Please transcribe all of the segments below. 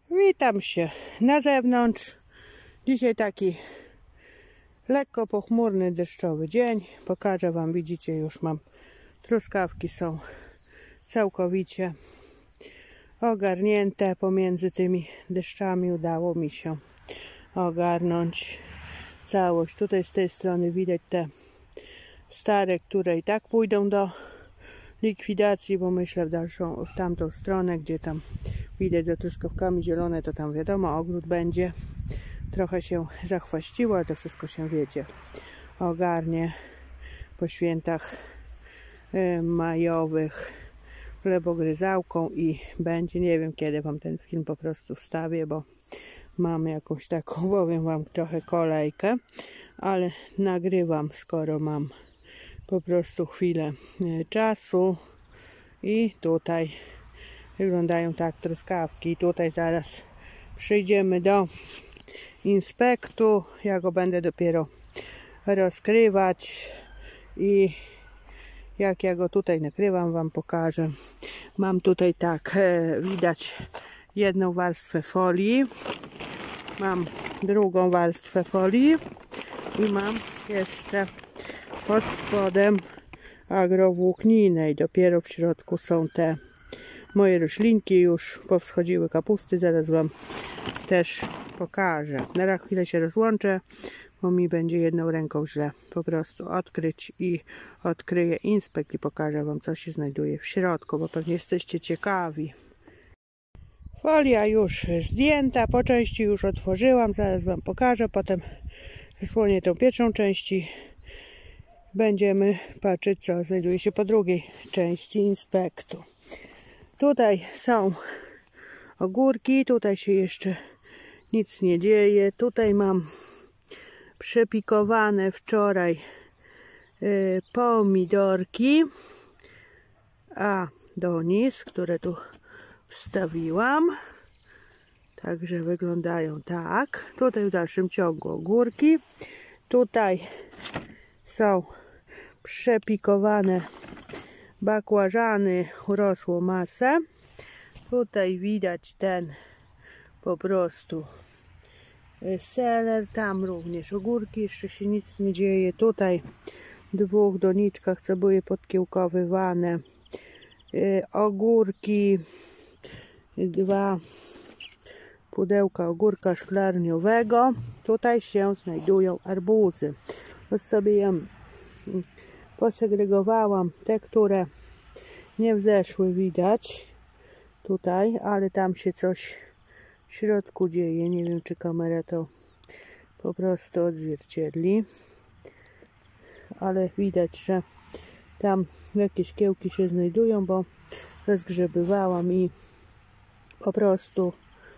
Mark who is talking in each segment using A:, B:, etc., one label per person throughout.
A: Witam się na zewnątrz. Dzisiaj taki lekko pochmurny, deszczowy dzień. Pokażę Wam, widzicie, już mam truskawki, są całkowicie ogarnięte. Pomiędzy tymi deszczami udało mi się ogarnąć całość. Tutaj z tej strony widać te stare, które i tak pójdą do likwidacji, bo myślę w tamtą stronę, gdzie tam widać za truskawkami zielone, to tam wiadomo, ogród będzie. Trochę się zachwaściło, ale to wszystko się, wiecie, ogarnie po świętach majowych chlebogryzałką i będzie, nie wiem kiedy Wam ten film po prostu wstawię, bo mam jakąś taką, powiem Wam, trochę kolejkę, ale nagrywam, skoro mam po prostu chwilę czasu. I tutaj wyglądają tak truskawki. Tutaj zaraz przyjdziemy do inspektu. Ja go będę dopiero rozkrywać i jak ja go tutaj nakrywam, Wam pokażę. Mam tutaj tak, widać jedną warstwę folii, mam drugą warstwę folii i mam jeszcze pod spodem agrowłókninę i dopiero w środku są te moje roślinki, już powschodziły kapusty, zaraz Wam też pokażę. Na chwilę się rozłączę, bo mi będzie jedną ręką źle po prostu odkryć i odkryję inspekt i pokażę Wam, co się znajduje w środku, bo pewnie jesteście ciekawi. Folia już zdjęta, po części już otworzyłam, zaraz Wam pokażę, potem zasłonię tą pierwszą część i będziemy patrzeć, co znajduje się po drugiej części inspektu. Tutaj są ogórki, tutaj się jeszcze nic nie dzieje. Tutaj mam przepikowane wczoraj pomidorki, Adonis, które tu wstawiłam. Także wyglądają tak. Tutaj w dalszym ciągu ogórki. Tutaj są przepikowane bakłażany, urosłą masę. Tutaj widać ten po prostu seler, tam również ogórki, jeszcze się nic nie dzieje. Tutaj w dwóch doniczkach cebuli podkiełkowywane, ogórki, 2 pudełka ogórka szklarniowego. Tutaj się znajdują arbuzy. To sobie je posegregowałam, te, które nie wzeszły, widać tutaj, ale tam się coś w środku dzieje. Nie wiem, czy kamera to po prostu odzwierciedli, ale widać, że tam jakieś kiełki się znajdują, bo rozgrzebywałam i po prostu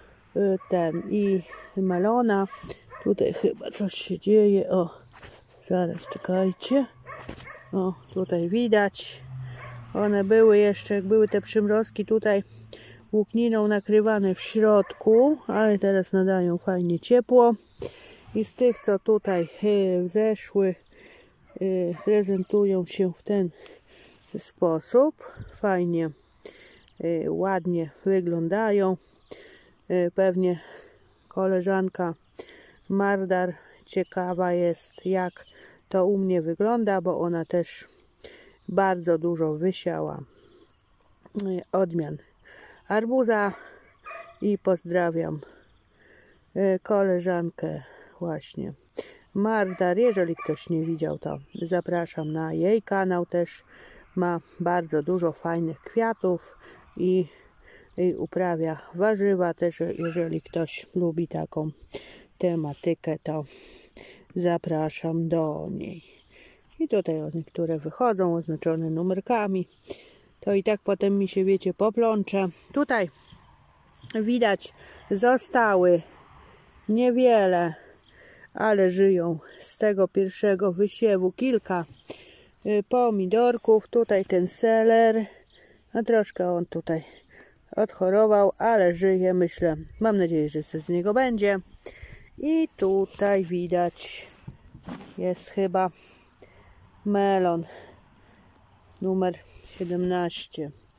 A: i melona. Tutaj chyba coś się dzieje. O, zaraz, czekajcie. O, tutaj widać. One były jeszcze, jak były te przymrozki, tutaj włókniną nakrywane w środku, ale teraz nadają fajnie ciepło. I z tych, co tutaj wzeszły, prezentują się w ten sposób. Fajnie, ładnie wyglądają. Pewnie koleżanka Mardar ciekawa jest, jak to u mnie wygląda, bo ona też bardzo dużo wysiała odmian arbuza i pozdrawiam koleżankę właśnie Mardar. Jeżeli ktoś nie widział, to zapraszam na jej kanał, też ma bardzo dużo fajnych kwiatów i uprawia warzywa też. Jeżeli ktoś lubi taką tematykę, to zapraszam do niej. I tutaj one, które wychodzą oznaczone numerkami, to i tak potem mi się, wiecie, poplącze. Tutaj widać, zostały niewiele, ale żyją z tego pierwszego wysiewu kilka pomidorków. Tutaj ten seler, a troszkę on tutaj odchorował, ale żyje, myślę. Mam nadzieję, że coś z niego będzie. I tutaj widać, jest chyba melon numer 17.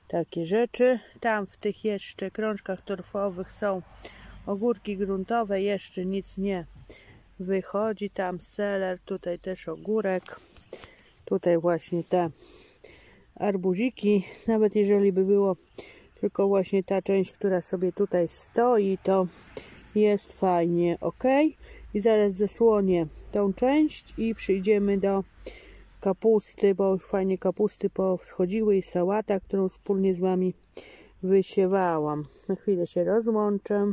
A: takie rzeczy. Tam w tych jeszcze krążkach torfowych są ogórki gruntowe, jeszcze nic nie wychodzi. Tam seler, tutaj też ogórek. Tutaj właśnie te arbuziki, nawet jeżeli by było tylko właśnie ta część, która sobie tutaj stoi, to jest fajnie, ok. I zaraz zasłonię tą część i przyjdziemy do kapusty, bo już fajnie kapusty powschodziły i sałata, którą wspólnie z Wami wysiewałam. Na chwilę się rozłączę.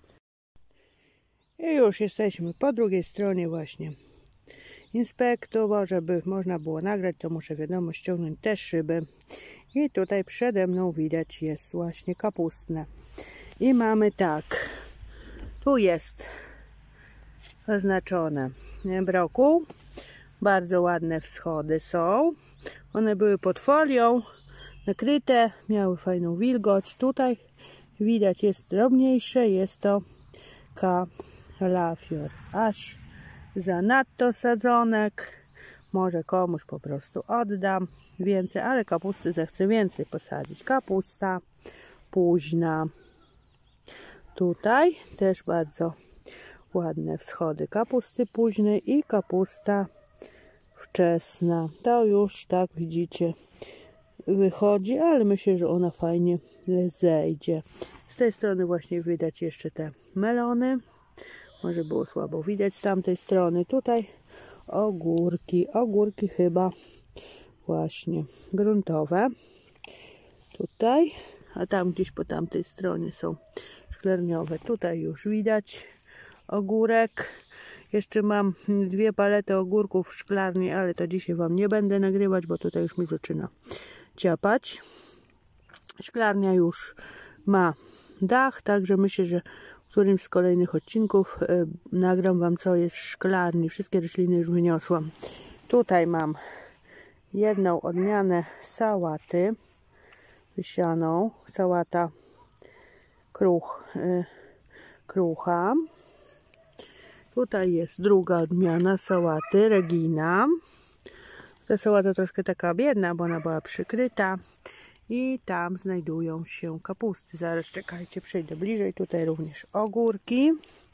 A: I już jesteśmy po drugiej stronie właśnie inspektu, bo żeby można było nagrać, to muszę wiadomo ściągnąć te szyby. I tutaj przede mną widać jest właśnie kapustne. I mamy tak, tu jest oznaczone brokuł. Bardzo ładne wschody są. One były pod folią nakryte, miały fajną wilgoć. Tutaj widać jest drobniejsze, jest to kalafior. Aż zanadto sadzonek. Może komuś po prostu oddam więcej, ale kapusty zechcę więcej posadzić. Kapusta późna. Tutaj też bardzo ładne wschody kapusty późnej i kapusta wczesna. To już tak widzicie wychodzi, ale myślę, że ona fajnie zejdzie. Z tej strony właśnie widać jeszcze te melony. Może było słabo widać z tamtej strony. Tutaj ogórki chyba właśnie gruntowe. Tutaj, a tam gdzieś po tamtej stronie są szklarniowe. Tutaj już widać ogórek. Jeszcze mam 2 palety ogórków w szklarni, ale to dzisiaj Wam nie będę nagrywać, bo tutaj już mi zaczyna ciapać. Szklarnia już ma dach, także myślę, że w którymś z kolejnych odcinków nagram Wam, co jest w szklarni. Wszystkie rośliny już wyniosłam. Tutaj mam jedną odmianę sałaty wysianą. Sałata krucha. Tutaj jest druga odmiana sałaty Regina. Ta sałata troszkę taka biedna, bo ona była przykryta. I tam znajdują się kapusty. Zaraz czekajcie, przejdę bliżej. Tutaj również ogórki.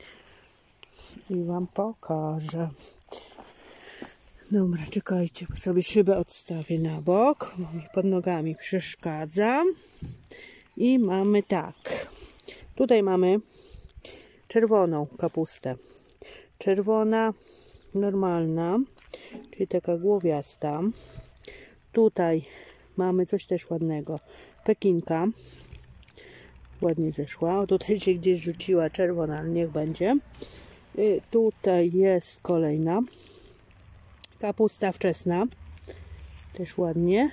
A: I Wam pokażę. Dobra, czekajcie, bo sobie szybę odstawię na bok, bo mi pod nogami przeszkadza. I mamy tak. Tutaj mamy czerwoną kapustę. Czerwona, normalna, czyli taka głowiasta. Tutaj mamy coś też ładnego. Pekinka. Ładnie zeszła. O, tutaj się gdzieś rzuciła czerwona, ale niech będzie. Tutaj jest kolejna. Kapusta wczesna. Też ładnie.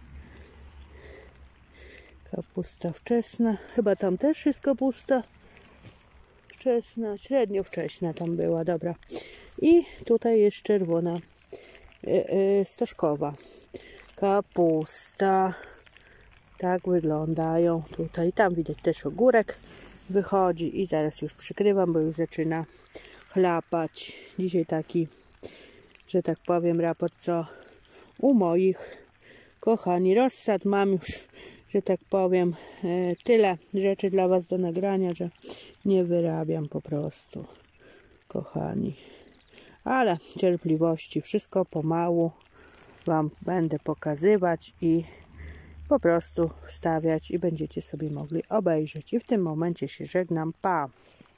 A: Kapusta wczesna. Chyba tam też jest kapusta wczesna. Średnio wcześna tam była. Dobra. I tutaj jest czerwona. Stożkowa. Kapusta. Tak wyglądają tutaj. Tam widać też ogórek wychodzi i zaraz już przykrywam, bo już zaczyna chlapać. Dzisiaj taki, że tak powiem, raport co u moich kochani rozsad. Mam już, że tak powiem, tyle rzeczy dla Was do nagrania, że nie wyrabiam po prostu, kochani. Ale cierpliwości, wszystko pomału Wam będę pokazywać i po prostu wstawiać i będziecie sobie mogli obejrzeć. I w tym momencie się żegnam. Pa!